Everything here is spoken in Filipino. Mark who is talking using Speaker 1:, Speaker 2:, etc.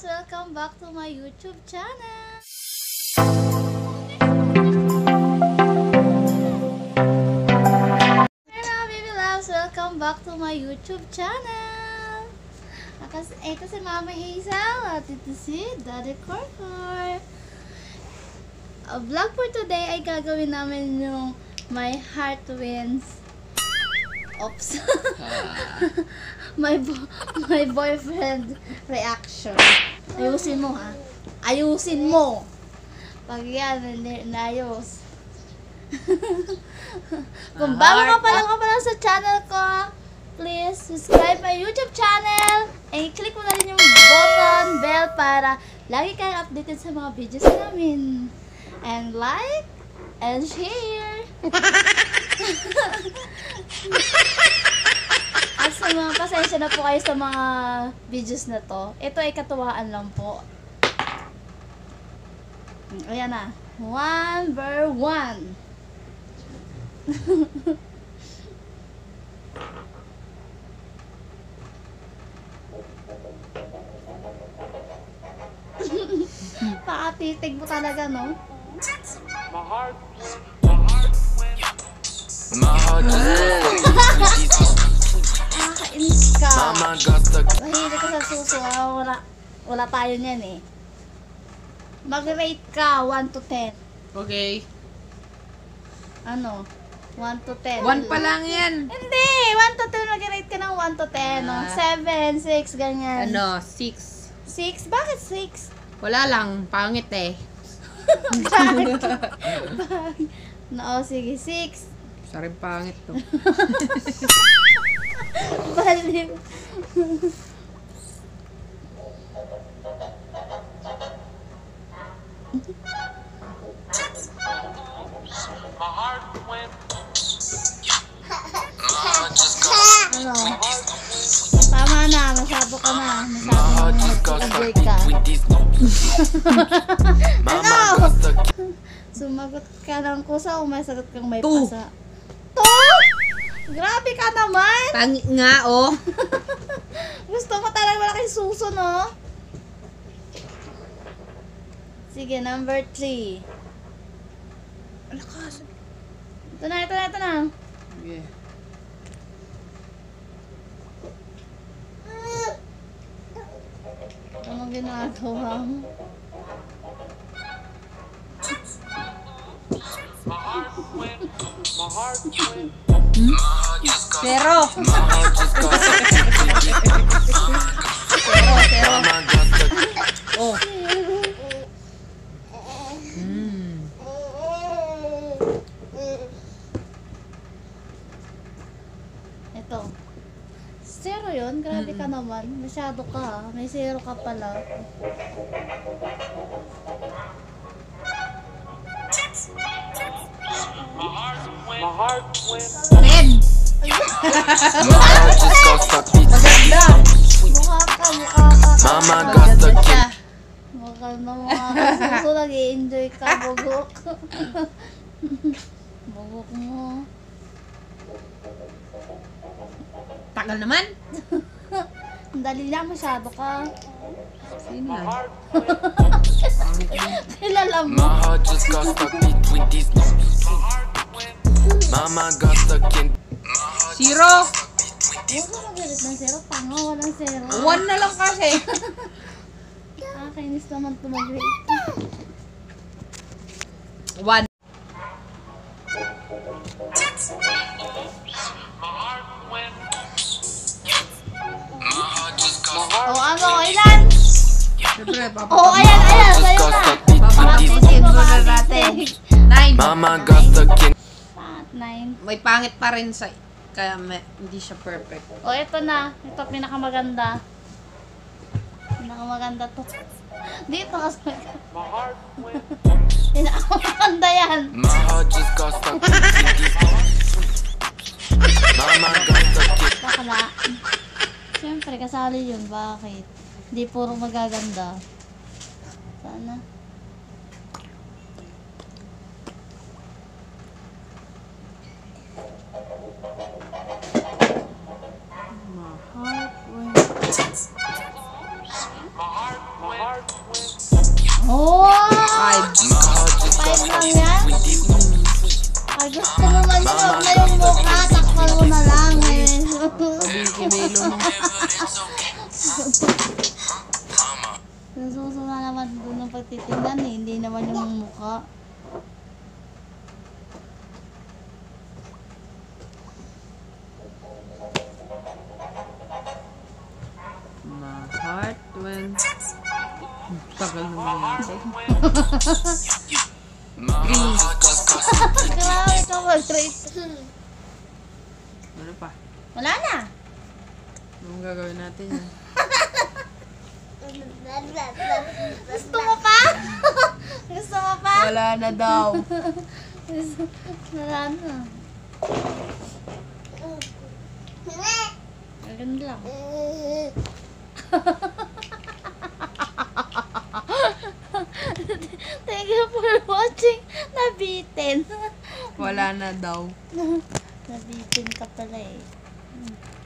Speaker 1: Welcome back to my YouTube channel! Hello baby loves! Welcome back to my YouTube channel! Ito si Mama Hazel at ito si Daddy Corcor. Vlog for today ay gagawin namin yung My Heart Wins. Oops. my boyfriend reaction. Ayusin mo ha. Ayusin mo. Pag yan, naayos. Kung bago ka pa lang sa channel ko, please subscribe my YouTube channel. And click mo na rin yung button, bell para lagi kang updated sa mga videos namin. And like and share. At sa mga pasensya na po kayo sa mga videos na to. Ito ay katuwaan lang po. Ayan na. 1/1. Pakatitig mo talaga, no? Nakakainis ka. Mahilig ka sa suso. Wala tayo niyan eh. Mag-rate ka 1 to 10.
Speaker 2: Okay.
Speaker 1: Ano? 1 to 10.
Speaker 2: 1 pa lang yan.
Speaker 1: Hindi! 1 to 10. Mag-rate ka ng 1 to 10. 7, 6, ganyan.
Speaker 2: 6.
Speaker 1: 6? Bakit 6?
Speaker 2: Wala lang. Pangit eh.
Speaker 1: No, sige. 6.
Speaker 2: Sorry, pangit to.
Speaker 1: Balim. Ano? Tama na, masyado ka na. Masyado ka. Ano? Sumagot ka ng kusa o may sagot kang may pasa? 2? Grabe ka naman!
Speaker 2: Pangit nga, oh.
Speaker 1: Gusto mo talagang malaking suso, no? Sige, number 3.
Speaker 2: Alakas.
Speaker 1: Ito na.
Speaker 2: Yeah.
Speaker 1: Anong ginagawa mo?
Speaker 2: Zero. Oh.
Speaker 1: Ito. Zero yun? Grabe ka naman. Masyado ka. May zero ka pala.
Speaker 3: My heart went.
Speaker 2: 10. Maganda.
Speaker 1: Mukha ka.
Speaker 2: Maganda siya.
Speaker 1: Mukha ka. Suso, nag-i-enjoy ka. Bugok. Bugok mo.
Speaker 2: Tagal naman.
Speaker 1: Dali lang, masyado ka.
Speaker 2: Sino yan?
Speaker 1: Kilala mo.
Speaker 4: My heart just got stuck between these Mama got stuck in
Speaker 2: 0.
Speaker 1: Huwag ka magalit ng zero. Tanga, walang zero.
Speaker 2: 1 na lang kasi.
Speaker 1: Kainis naman tumag-rate.
Speaker 2: 1.
Speaker 1: O ano, ilan?
Speaker 2: Siyempre,
Speaker 1: O, ayan, sa'yo na.
Speaker 2: Papatisin mo na natin. 9.
Speaker 4: Mama got stuck in
Speaker 1: 9.
Speaker 2: May pangit pa rin sa... Kaya hindi siya perfect.
Speaker 1: O, ito na. Ito, pinakamaganda. Pinakamaganda to. Dito kasi. Pinakamaganda yan.
Speaker 4: My heart just got stuck between these Mama got stuck in
Speaker 1: Bakla. Siyempre, kasali yun. Bakit? Hindi puro magaganda. Sana.
Speaker 2: My heart went.
Speaker 3: My heart
Speaker 1: Oh!
Speaker 2: Five.
Speaker 4: My heart just got
Speaker 1: 5 lang
Speaker 4: stuck
Speaker 1: yan?
Speaker 4: between these
Speaker 1: Ay, gusto mo man yun. Huwag na yung mukha. Takpan mo na lang eh.
Speaker 2: Kibilo mo.
Speaker 1: Nasusunod naman doon ng pagtitingnan eh. Hindi naman yung mukha.
Speaker 2: My heart went... Tagal naman natin.
Speaker 4: My heart just got stuck.
Speaker 1: Grabe ka mag-rate.
Speaker 2: Ano pa?
Speaker 1: Wala na.
Speaker 2: Anong gagawin natin yan?
Speaker 1: Gusto mo pa? Gusto mo pa?
Speaker 2: Wala na daw.
Speaker 1: Wala na. Ganun lang. Thank you for watching. Nabitin.
Speaker 2: Wala na daw.
Speaker 1: Nabitin ka pala eh.